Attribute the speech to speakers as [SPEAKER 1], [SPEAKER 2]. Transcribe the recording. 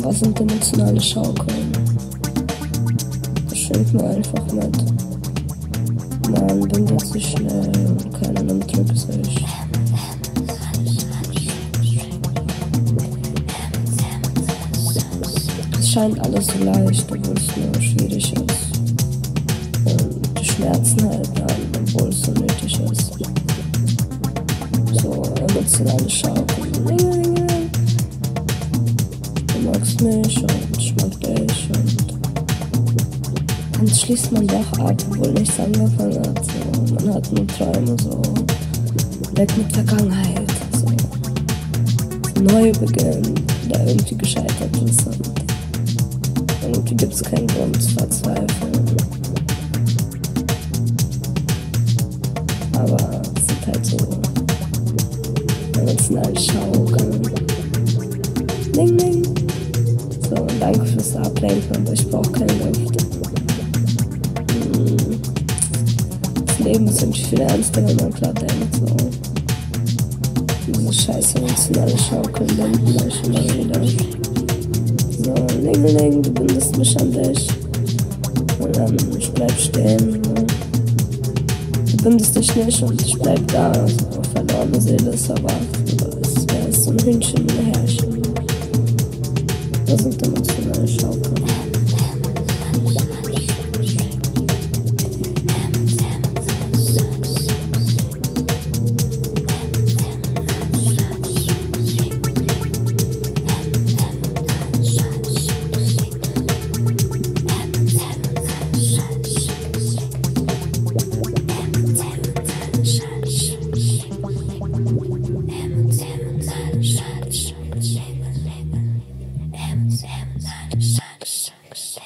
[SPEAKER 1] Was sind emotionale Schaukeln? Das schenkt mir einfach mit. Man bindet sich schnell und keiner nimmt Rücksicht. Es scheint alles so leicht, obwohl es nur schwierig ist. Und die Schmerzen halten an, obwohl es so nötig ist. So emotionale Schaukeln. Du magst mich und ich mag dich und dann schließt man doch ab, obwohl nichts angefangen hat. So. Man hat nur Träume, so weg mit Vergangenheit. So. Neubeginn, der irgendwie gescheitert ist und irgendwie gibt es keinen Grund zu verzweifeln. Aber es sind halt so emotionale Schaukeln. Ding, ding. So, und danke fürs Ablenken, aber ich brauche keine Luft. Das Leben ist irgendwie viel ernster, wenn man klar denkt. So. Diese scheiß emotionale Schaukeln binden euch immer wieder. So, Lingeling, du bindest mich an dich. Und dann, ich bleib stehen. So. Du bindest dich nicht und ich bleib da. So, verlorene Seele ist erwacht. Es wäre so ein Hündchen und ein Herrchen. Das sind emotionale Schaukeln. Emotionale Schaukel.